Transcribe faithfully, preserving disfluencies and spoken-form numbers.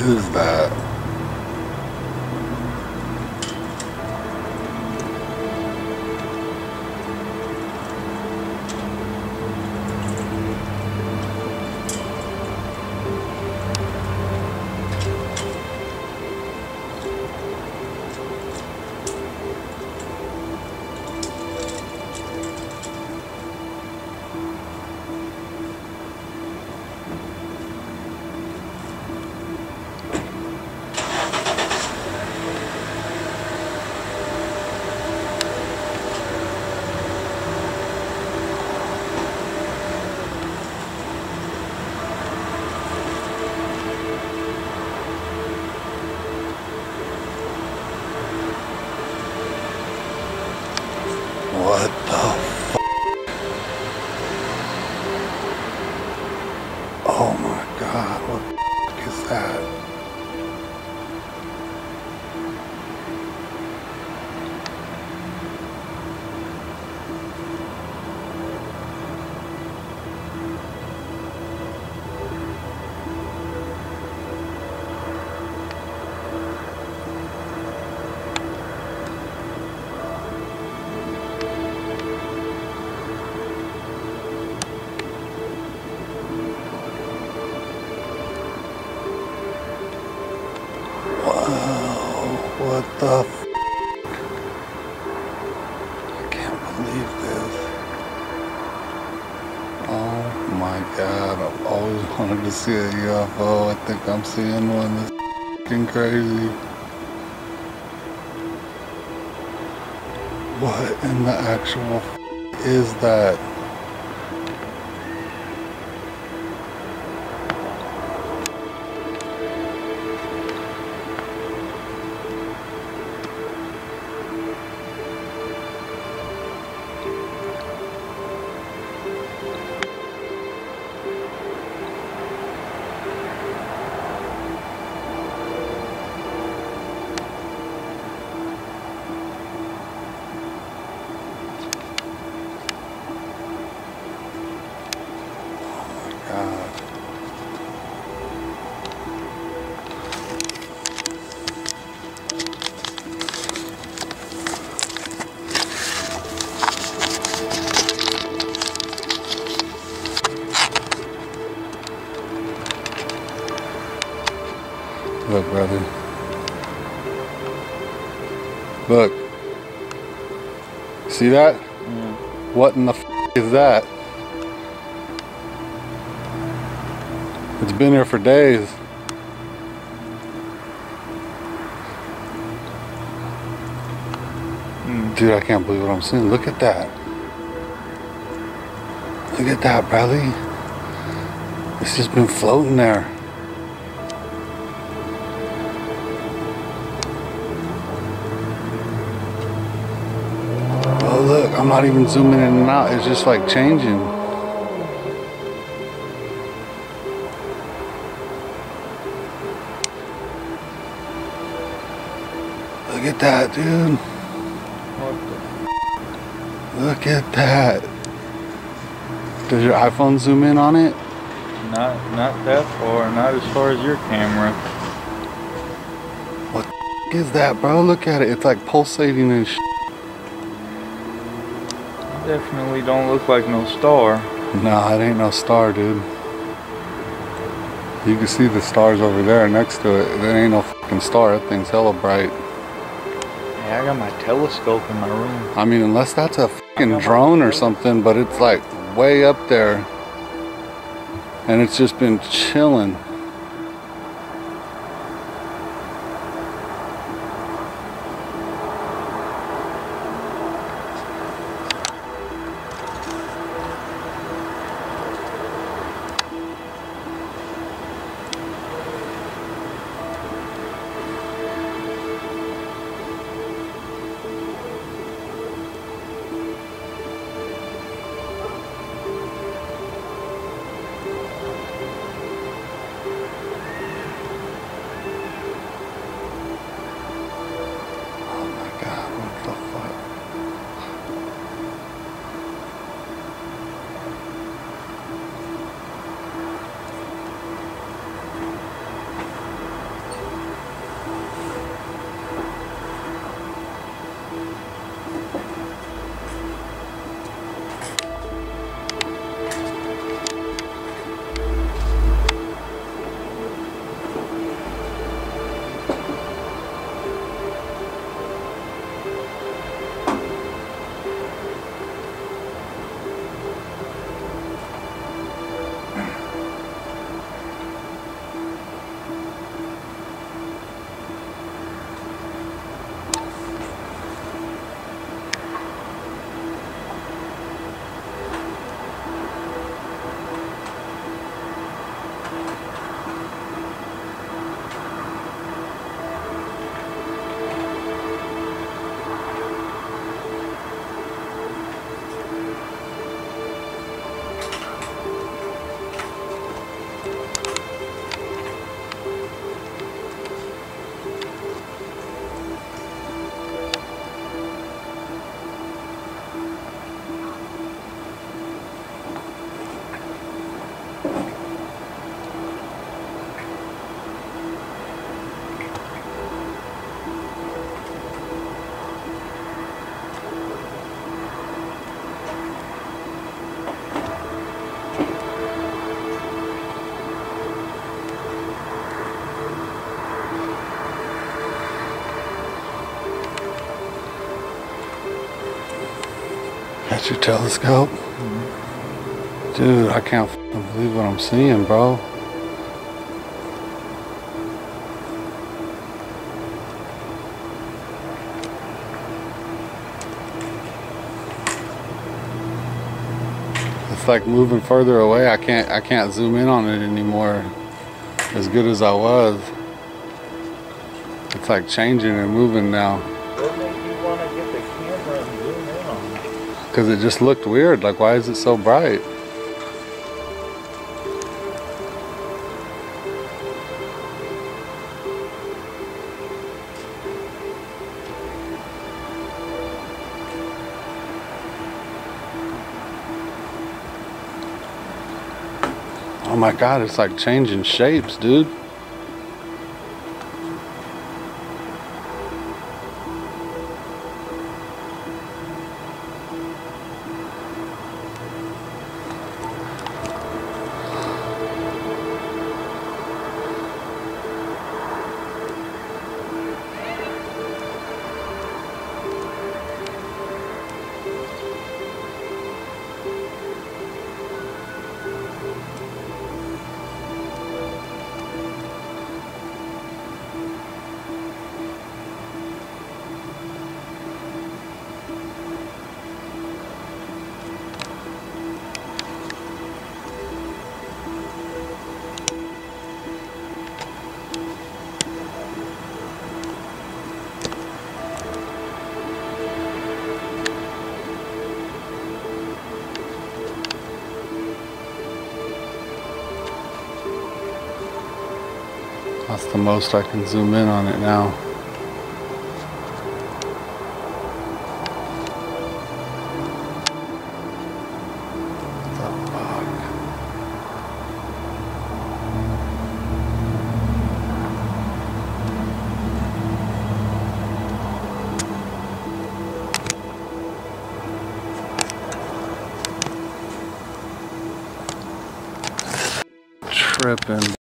is that? What the f? Oh my god, what the f is that? What the f? I can't believe this. Oh my god, I've always wanted to see a U F O. I think I'm seeing one. This is f***ing crazy. What in the actual f is that? God. Look, brother. Look. See that? Mm. What in the f is that? It's been here for days. Mm. Dude, I can't believe what I'm seeing. Look at that. Look at that, Bradley. It's just been floating there. Oh, look, I'm not even zooming in and out. It's just like changing. Look at that, dude. What the? Look at that. Does your iPhone zoom in on it? Not, not that far. Not as far as your camera. What the is that, bro? Look at it. It's like pulsating and sh. Definitely don't look like no star. Nah, it ain't no star, dude. You can see the stars over there next to it. That ain't no fucking star. That thing's hella bright. Yeah, I got my telescope in my room. I mean, unless that's a fucking drone or something, but it's like way up there. And it's just been chilling. That's your telescope? Mm-hmm. Dude, I can't f***ing believe what I'm seeing, bro. It's like moving further away. I can't I can't zoom in on it anymore as good as I was. It's like changing and moving now. What made you want to get the camera and zoom in on it? Because it just looked weird. Like, why is it so bright? Oh my God, it's like changing shapes, dude. That's the most I can zoom in on it now. What the fuck? Tripping.